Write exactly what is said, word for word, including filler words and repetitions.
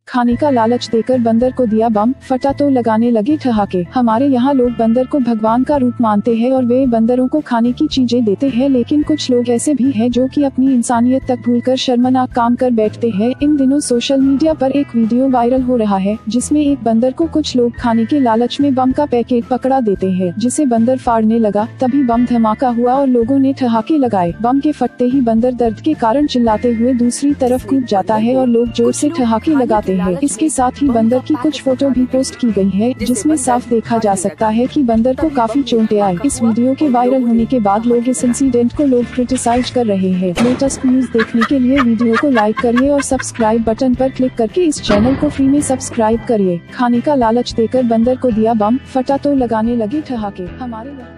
खाने का लालच देकर बंदर को दिया बम, फटा तो लगाने लगे ठहाके। हमारे यहाँ लोग बंदर को भगवान का रूप मानते हैं और वे बंदरों को खाने की चीजें देते हैं, लेकिन कुछ लोग ऐसे भी हैं जो कि अपनी इंसानियत तक भूलकर शर्मनाक काम कर बैठते हैं। इन दिनों सोशल मीडिया पर एक वीडियो वायरल हो रहा है जिसमें एक बंदर को कुछ लोग खाने के लालच में बम का पैकेट पकड़ा देते हैं, जिसे बंदर फाड़ने लगा। तभी बम धमाका हुआ और लोगों ने ठहाके लगाए। बम के फटते ही बंदर दर्द के कारण चिल्लाते हुए दूसरी तरफ कूद जाता है और लोग जोर से ठहाके लगाते हैं। इसके साथ ही बंदर की कुछ फोटो भी पोस्ट की गई है जिसमें साफ देखा जा सकता है कि बंदर को काफी चोटें आई। इस वीडियो के वायरल होने के बाद लोग इस इंसिडेंट को लोग क्रिटिसाइज कर रहे हैं। लेटेस्ट न्यूज देखने के लिए वीडियो को लाइक करिए और सब्सक्राइब बटन पर क्लिक करके इस चैनल को फ्री में सब्सक्राइब करिए। खाने का लालच देकर बंदर को दिया बम, फटा तो लगाने लगे ठहाके। हमारे